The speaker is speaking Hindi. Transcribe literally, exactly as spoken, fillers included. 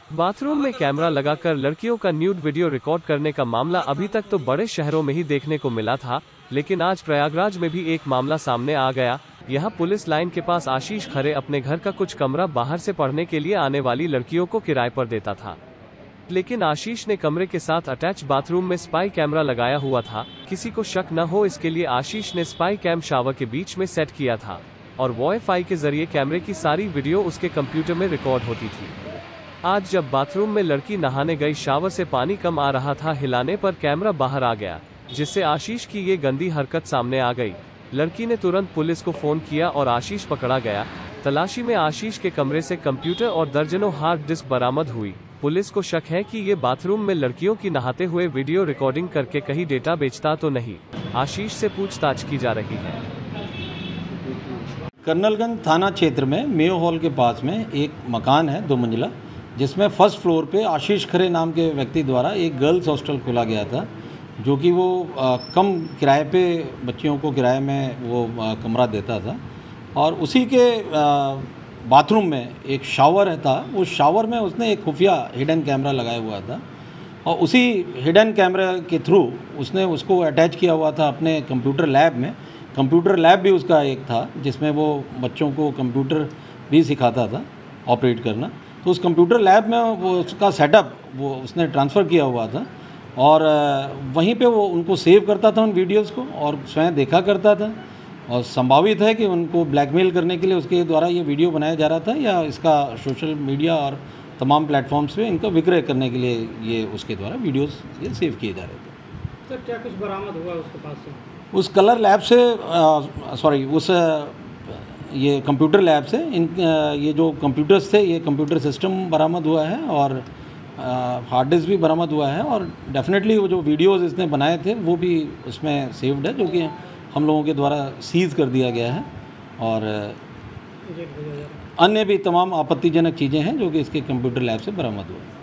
बाथरूम में कैमरा लगाकर लड़कियों का न्यूड वीडियो रिकॉर्ड करने का मामला अभी तक तो बड़े शहरों में ही देखने को मिला था, लेकिन आज प्रयागराज में भी एक मामला सामने आ गया। यहाँ पुलिस लाइन के पास आशीष खरे अपने घर का कुछ कमरा बाहर से पढ़ने के लिए आने वाली लड़कियों को किराए पर देता था, लेकिन आशीष ने कमरे के साथ अटैच बाथरूम में स्पाई कैमरा लगाया हुआ था। किसी को शक न हो इसके लिए आशीष ने स्पाई कैम शावर के बीच में सेट किया था और वाईफाई के जरिए कैमरे की सारी वीडियो उसके कंप्यूटर में रिकॉर्ड होती थी। आज जब बाथरूम में लड़की नहाने गई, शावर से पानी कम आ रहा था, हिलाने पर कैमरा बाहर आ गया, जिससे आशीष की ये गंदी हरकत सामने आ गई। लड़की ने तुरंत पुलिस को फोन किया और आशीष पकड़ा गया। तलाशी में आशीष के कमरे से कंप्यूटर और दर्जनों हार्ड डिस्क बरामद हुई। पुलिस को शक है कि ये बाथरूम में लड़कियों की नहाते हुए वीडियो रिकॉर्डिंग करके कहीं डेटा बेचता तो नहीं। आशीष से पूछताछ की जा रही है। कर्नलगंज थाना क्षेत्र में मेयो हॉल के पास में एक मकान है दो मंजिला, जिसमें फर्स्ट फ्लोर पे आशीष खरे नाम के व्यक्ति द्वारा एक गर्ल्स हॉस्टल खोला गया था, जो कि वो आ, कम किराए पे बच्चियों को किराए में वो आ, कमरा देता था। और उसी के आ, बाथरूम में एक शावर था, उस शावर में उसने एक खुफिया हिडन कैमरा लगाया हुआ था और उसी हिडन कैमरा के थ्रू उसने उसको अटैच किया हुआ था अपने कंप्यूटर लैब में। कंप्यूटर लैब भी उसका एक था जिसमें वो बच्चों को कंप्यूटर भी सिखाता था ऑपरेट करना। तो उस कंप्यूटर लैब में वो उसका सेटअप वो उसने ट्रांसफ़र किया हुआ था और वहीं पे वो उनको सेव करता था उन वीडियोस को और स्वयं देखा करता था। और संभावित है कि उनको ब्लैकमेल करने के लिए उसके द्वारा ये वीडियो बनाया जा रहा था या इसका सोशल मीडिया और तमाम प्लेटफॉर्म्स पे इनका विक्रय करने के लिए ये उसके द्वारा वीडियोस ये सेव किए जा रहे थे। सर, क्या कुछ बरामद हुआ उसके पास से? उस कलर लैब से सॉरी उस आ, ये कंप्यूटर लैब से इन आ, ये जो कंप्यूटर्स थे ये कंप्यूटर सिस्टम बरामद हुआ है और हार्ड डिस्क भी बरामद हुआ है और डेफिनेटली वो जो वीडियोस इसने बनाए थे वो भी उसमें सेव्ड है, जो कि हम लोगों के द्वारा सीज कर दिया गया है। और अन्य भी तमाम आपत्तिजनक चीज़ें हैं जो कि इसके कंप्यूटर लैब से बरामद हुआ है।